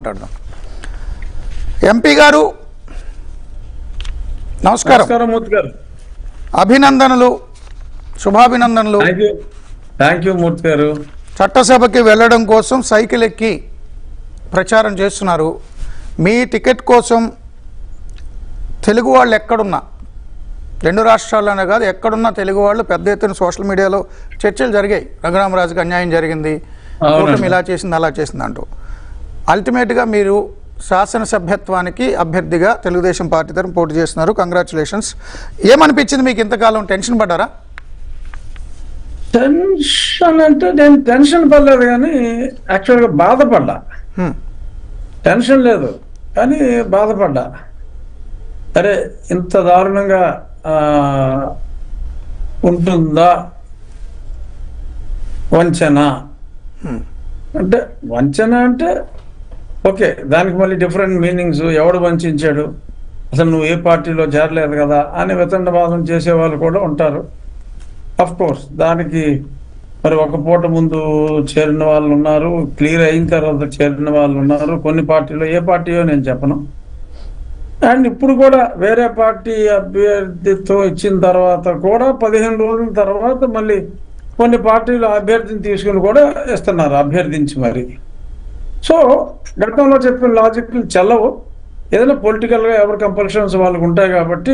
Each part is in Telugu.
మాట్లాడదాం. ఎంపీ గారు నమస్కారం. మూర్తి గారు అభినందనలు, శుభాభినందనలు. థ్యాంక్ యూ మూర్తి గారు. చట్టసభకి వెళ్ళడం కోసం సైకిల్ ఎక్కి ప్రచారం చేస్తున్నారు. మీ టికెట్ కోసం తెలుగు వాళ్ళు ఎక్కడున్నా, రెండు రాష్ట్రాల్లోనే కాదు ఎక్కడున్నా తెలుగు వాళ్ళు పెద్ద ఎత్తున సోషల్ మీడియాలో చర్చలు జరిగాయి. రఘురామరాజుకి అన్యాయం జరిగింది, కూటమి ఇలా చేసింది అలా చేసింది అంటూ. అల్టిమేట్గా మీరు శాసనసభ్యత్వానికి అభ్యర్థిగా తెలుగుదేశం పార్టీ తరఫున పోటీ చేస్తున్నారు. కంగ్రాచులేషన్స్. ఏమనిపించింది మీకు? ఇంతకాలం టెన్షన్ పడ్డారా? టెన్షన్ అంటే నేను టెన్షన్ పడలేదు, కానీ యాక్చువల్గా బాధపడ్డా. టెన్షన్ లేదు కానీ బాధపడ్డా. అరే ఇంత దారుణంగా ఉంటుందా వంచన అంటే? వంచన అంటే ఓకే, దానికి మళ్ళీ డిఫరెంట్ మీనింగ్స్. ఎవడు వంచాడు, అసలు నువ్వు ఏ పార్టీలో చేరలేదు కదా అని వితండవాదం చేసే వాళ్ళు కూడా ఉంటారు. అఫ్ కోర్స్ దానికి మరి ఒక పూట ముందు చేరిన వాళ్ళు ఉన్నారు, క్లియర్ అయిన తర్వాత చేరిన వాళ్ళు ఉన్నారు. కొన్ని పార్టీలో, ఏ పార్టీయో నేను చెప్పను. అండ్ ఇప్పుడు కూడా వేరే పార్టీ అభ్యర్థితో ఇచ్చిన తర్వాత కూడా 15 రోజుల తర్వాత మళ్ళీ కొన్ని పార్టీలు అభ్యర్థిని తీసుకుని కూడా ఇస్తున్నారు, అభ్యర్థించి మరి. సో గతంలో చెప్పిన లాజిక్లు చెల్లవు. ఏదైనా పొలిటికల్గా ఎవరి కంపల్షన్స్ వాళ్ళకు ఉంటాయి కాబట్టి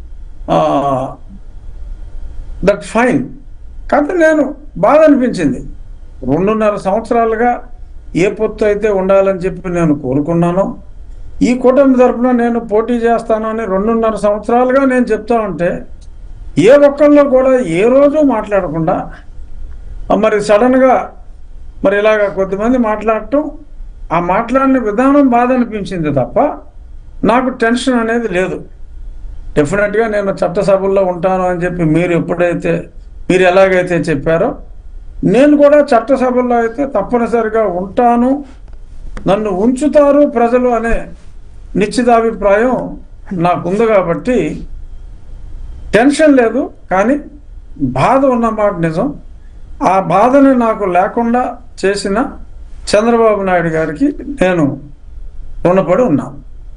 దట్ ఫైన్. కాకపోతే నేను బాధ అనిపించింది. 2.5 సంవత్సరాలుగా ఏ పొత్తు అయితే ఉండాలని చెప్పి నేను కోరుకున్నానో, ఈ కూటమి తరఫున నేను పోటీ చేస్తాను అని 2.5 సంవత్సరాలుగా నేను చెప్తా ఉంటే ఏ ఒక్కళ్ళు కూడా ఏ రోజు మాట్లాడకుండా మరి సడన్గా మరి ఇలాగ కొద్దిమంది మాట్లాడటం, ఆ మాట్లాడిన విధానం బాధ అనిపించింది తప్ప నాకు టెన్షన్ అనేది లేదు. డెఫినెట్గా నేను చట్టసభల్లో ఉంటాను అని చెప్పి మీరు ఎలాగైతే చెప్పారో నేను కూడా చట్టసభల్లో అయితే తప్పనిసరిగా ఉంటాను, నన్ను ఉంచుతారు ప్రజలు అనే నిశ్చితాభిప్రాయం నాకుంది. కాబట్టి టెన్షన్ లేదు, కానీ బాధ ఉన్నమాట నిజం. ఆ బాధని నాకు లేకుండా చేసిన చంద్రబాబు నాయుడు గారికి నేను రుణపడి ఉన్నాను.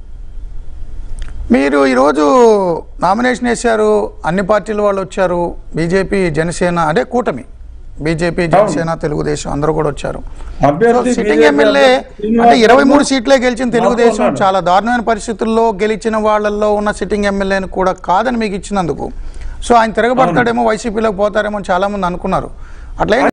మీరు ఈరోజు నామినేషన్ వేశారు, అన్ని పార్టీల వాళ్ళు వచ్చారు. బీజేపీ, జనసేన, అదే కూటమి, బీజేపీ, జనసేన, తెలుగుదేశం అందరూ కూడా వచ్చారు. సిట్టింగ్ ఎమ్మెల్యే అంటే 23 సీట్లే గెలిచిన తెలుగుదేశం చాలా దారుణమైన పరిస్థితుల్లో గెలిచిన వాళ్ళల్లో ఉన్న సిట్టింగ్ ఎమ్మెల్యేని కూడా కాదని మీకు ఇచ్చినందుకు సో ఆయన తిరగబడతాడేమో, వైసీపీలోకి పోతారేమో చాలా మంది అనుకున్నారు. అట్లా